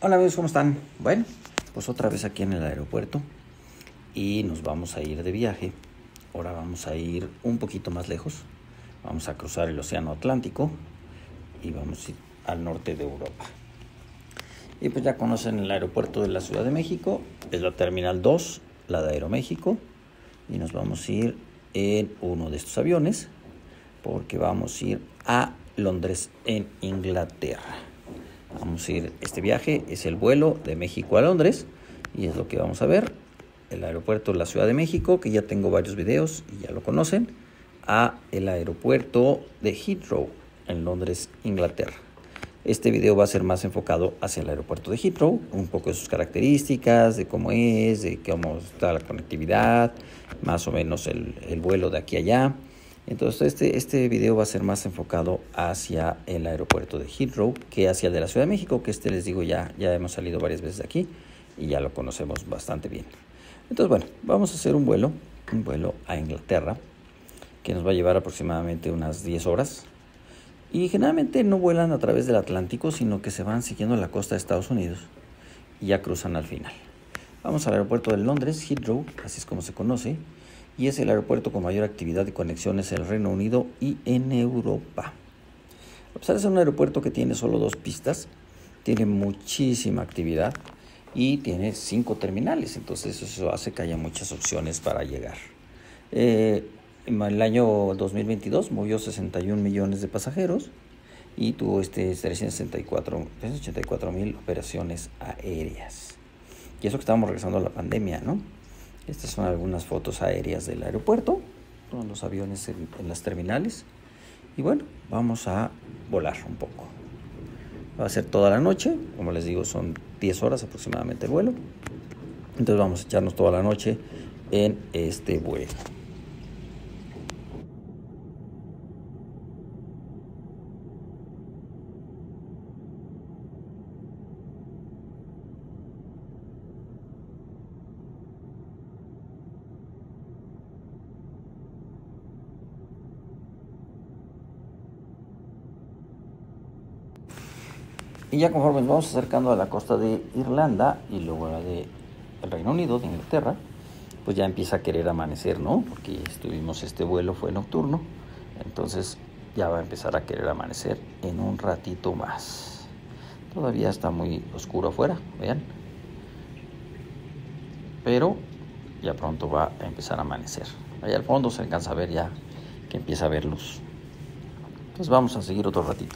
Hola amigos, ¿cómo están? Bueno, pues otra vez aquí en el aeropuerto y nos vamos a ir de viaje. Ahora vamos a ir un poquito más lejos. Vamos a cruzar el Océano Atlántico y vamos a ir al norte de Europa. Y pues ya conocen el aeropuerto de la Ciudad de México, es la Terminal 2, la de Aeroméxico, y nos vamos a ir en uno de estos aviones porque vamos a ir a Londres, en Inglaterra. Vamos a ir, este viaje es el vuelo de México a Londres y es lo que vamos a ver. El aeropuerto de la Ciudad de México, que ya tengo varios videos y ya lo conocen, a el aeropuerto de Heathrow en Londres, Inglaterra. Este video va a ser más enfocado hacia el aeropuerto de Heathrow, un poco de sus características, de cómo es, de cómo está la conectividad, más o menos el vuelo de aquí a allá. Entonces este video va a ser más enfocado hacia el aeropuerto de Heathrow que hacia el de la Ciudad de México, que les digo ya hemos salido varias veces de aquí y ya lo conocemos bastante bien. Entonces bueno, vamos a hacer un vuelo a Inglaterra que nos va a llevar aproximadamente unas 10 horas. Y generalmente no vuelan a través del Atlántico, sino que se van siguiendo la costa de Estados Unidos y ya cruzan al final. Vamos al aeropuerto de Londres, Heathrow, así es como se conoce, y es el aeropuerto con mayor actividad de conexiones en el Reino Unido y en Europa. A pesar de ser un aeropuerto que tiene solo 2 pistas, tiene muchísima actividad y tiene 5 terminales, entonces eso hace que haya muchas opciones para llegar. En el año 2022 movió 61 millones de pasajeros y tuvo 384.000 operaciones aéreas. Y eso que estábamos regresando a la pandemia, ¿no? Estas son algunas fotos aéreas del aeropuerto, con los aviones en las terminales. Y bueno, vamos a volar un poco. Va a ser toda la noche, como les digo, son 10 horas aproximadamente el vuelo. Entonces vamos a echarnos toda la noche en este vuelo. Y ya conforme nos vamos acercando a la costa de Irlanda y luego a la de el Reino Unido, de Inglaterra, pues ya empieza a querer amanecer, ¿no? Porque este vuelo fue nocturno, entonces ya va a empezar a querer amanecer en un ratito más. Todavía está muy oscuro afuera, vean, pero ya pronto va a empezar a amanecer. Allá al fondo se alcanza a ver ya que empieza a haber luz. Entonces vamos a seguir otro ratito.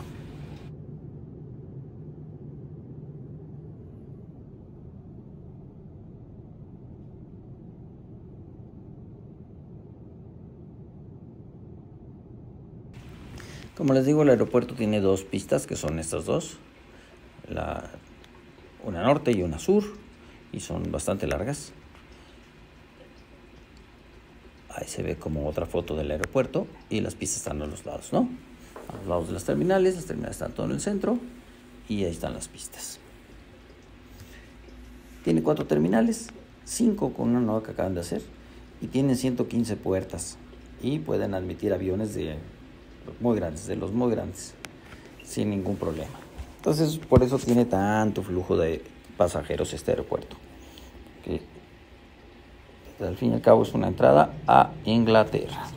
Como les digo, el aeropuerto tiene 2 pistas, que son estas dos, una norte y una sur, y son bastante largas. Ahí se ve como otra foto del aeropuerto y las pistas están a los lados, ¿no? A los lados de las terminales están todo en el centro y ahí están las pistas. Tiene 4 terminales, 5 con una nueva que acaban de hacer, y tienen 115 puertas y pueden admitir aviones de los muy grandes, sin ningún problema. Entonces, por eso tiene tanto flujo de pasajeros este aeropuerto, que al fin y al cabo es una entrada a Inglaterra.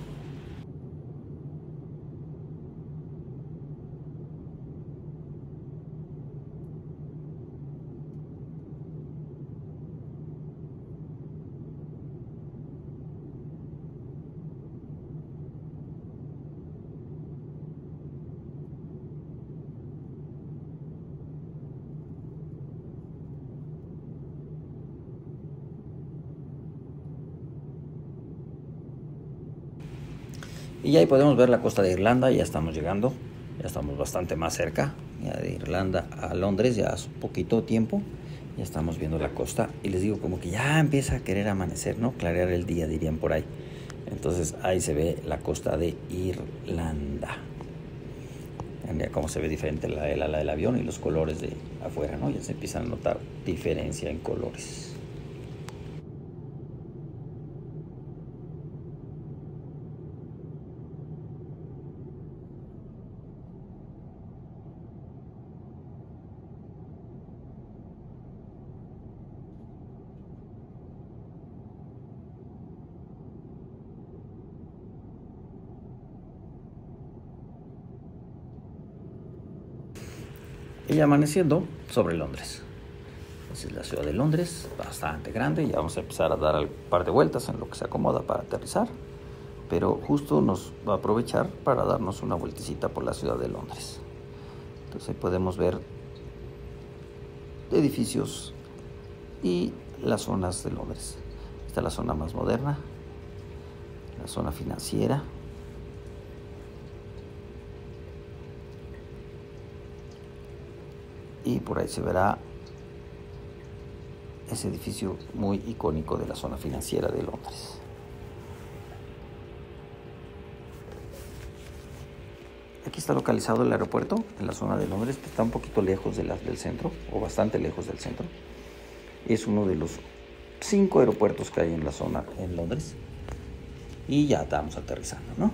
Y ahí podemos ver la costa de Irlanda, ya estamos llegando, ya estamos bastante más cerca, ya de Irlanda a Londres, ya hace poquito tiempo, ya estamos viendo la costa y les digo como que ya empieza a querer amanecer, ¿no? Clarear el día, dirían por ahí. Entonces ahí se ve la costa de Irlanda. Ya cómo se ve diferente la ala del avión y los colores de afuera, ¿no? Ya se empiezan a notar diferencia en colores. Y amaneciendo sobre Londres. Esa es la ciudad de Londres, bastante grande. Ya vamos a empezar a dar un par de vueltas en lo que se acomoda para aterrizar. Pero justo nos va a aprovechar para darnos una vueltecita por la ciudad de Londres. Entonces ahí podemos ver edificios y las zonas de Londres. Esta es la zona más moderna, la zona financiera. Y por ahí se verá ese edificio muy icónico de la zona financiera de Londres. Aquí está localizado el aeropuerto en la zona de Londres, que está un poquito lejos del centro, o bastante lejos del centro. Es uno de los 5 aeropuertos que hay en la zona en Londres. Y ya estamos aterrizando, ¿no?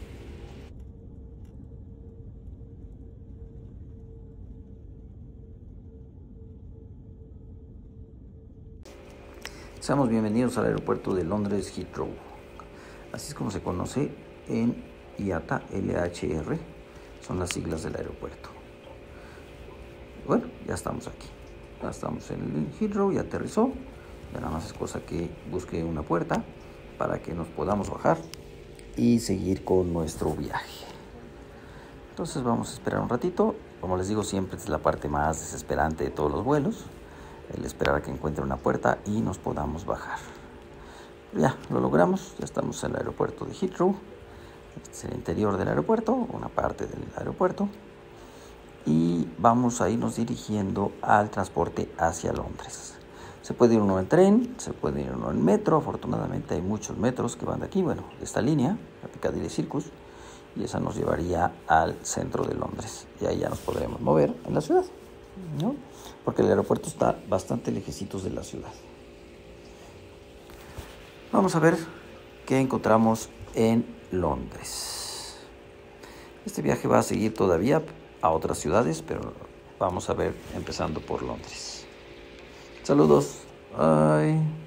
Seamos bienvenidos al aeropuerto de Londres Heathrow. Así es como se conoce en IATA, LHR. Son las siglas del aeropuerto. Bueno, ya estamos aquí. Ya estamos en el Heathrow, ya aterrizó. Ya nada más es cosa que busque una puerta para que nos podamos bajar y seguir con nuestro viaje. Entonces vamos a esperar un ratito. Como les digo, siempre es la parte más desesperante de todos los vuelos, el esperar a que encuentre una puerta y nos podamos bajar. Ya lo logramos, ya estamos en el aeropuerto de Heathrow. Este es el interior del aeropuerto, una parte del aeropuerto. Y vamos a irnos dirigiendo al transporte hacia Londres. Se puede ir uno en tren, se puede ir uno en metro. Afortunadamente hay muchos metros que van de aquí, bueno, de esta línea, la Piccadilly Circus, y esa nos llevaría al centro de Londres. Y ahí ya nos podremos mover en la ciudad, ¿no? Porque el aeropuerto está bastante lejecitos de la ciudad. Vamos a ver qué encontramos en Londres. Este viaje va a seguir todavía a otras ciudades, pero vamos a ver empezando por Londres. Saludos. Bye.